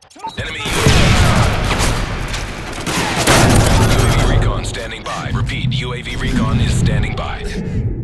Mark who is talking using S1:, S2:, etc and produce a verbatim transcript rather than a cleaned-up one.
S1: Enemy U A V recon standing by. Repeat, U A V recon is standing by.